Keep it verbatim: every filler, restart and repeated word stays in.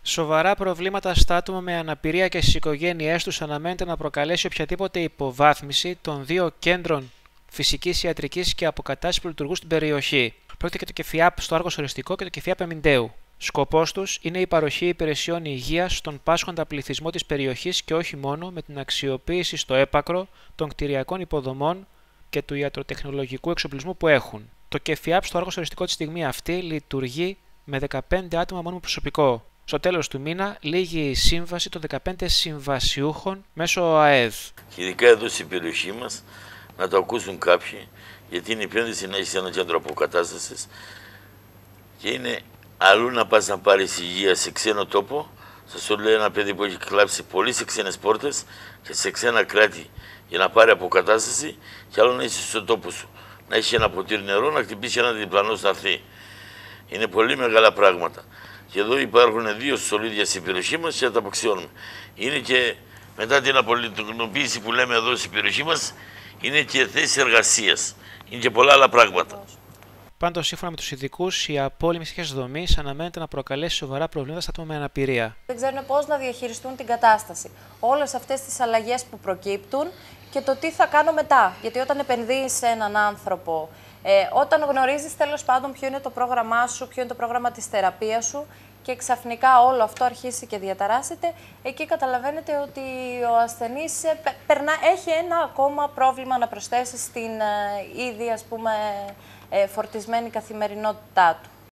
Σοβαρά προβλήματα στα άτομα με αναπηρία και στις οικογένειές τους αναμένεται να προκαλέσει οποιαδήποτε υποβάθμιση των δύο κέντρων φυσικής ιατρικής και αποκατάστασης που λειτουργούν στην περιοχή. Πρόκειται και το ΚΕΦΙΑΠ στο Άργος Οριστικό και το ΚΕΦΙΑΠ Εμιντέου. Σκοπός τους είναι η παροχή υπηρεσιών υγείας στον πάσχοντα πληθυσμό της περιοχής και όχι μόνο, με την αξιοποίηση στο έπακρο των κτηριακών υποδομών και του ιατροτεχνολογικού εξοπλισμού που έχουν. Το ΚΕΦΙΑΠ στο Άργος Οριστικό τη στιγμή αυτή λειτουργεί με δεκαπέντε άτομα μόνο προσωπικό. Στο τέλος του μήνα λήγει η σύμβαση των δεκαπέντε συμβασιούχων μέσω ΑΕΔ. Ειδικά εδώ στην περιοχή μας, να το ακούσουν κάποιοι, γιατί είναι η επένδυση να έχει ένα κέντρο αποκατάστασης και είναι αλλού να πας να πάρεις υγεία σε ξένο τόπο. Σας το λέει ένα παιδί που έχει κλάψει πολύ σε ξένες πόρτες και σε ξένα κράτη για να πάρει αποκατάσταση, και άλλο να είσαι στον τόπο σου. Να έχει ένα ποτήρι νερό, να χτυπήσει ένα διπλανό στα αυτή. Είναι πολύ μεγάλα πράγματα. Και εδώ υπάρχουν δύο στολίδια στην περιοχή μας και θα τα αποξιώνουμε. Είναι και μετά την απολυτικοποίηση που λέμε εδώ στην περιοχή μας, είναι και θέσεις εργασίας. Είναι και πολλά άλλα πράγματα. Πάντως, σύμφωνα με τους ειδικούς, η απώλεια μυστικής δομής αναμένεται να προκαλέσει σοβαρά προβλήματα στα άτομα με αναπηρία. Δεν ξέρουν πώς να διαχειριστούν την κατάσταση. Όλες αυτές τις αλλαγές που προκύπτουν και το τι θα κάνω μετά. Γιατί όταν επενδύεις σε έναν άνθρωπο, ε, όταν γνωρίζεις τέλος πάντων ποιο είναι το πρόγραμμά σου, ποιο είναι το πρόγραμμα της θεραπείας σου, και ξαφνικά όλο αυτό αρχίσει και διαταράσσεται, εκεί καταλαβαίνετε ότι ο ασθενής περνά, έχει ένα ακόμα πρόβλημα να προσθέσει στην ε, ήδη, ας πούμε, ε, φορτισμένη καθημερινότητά του.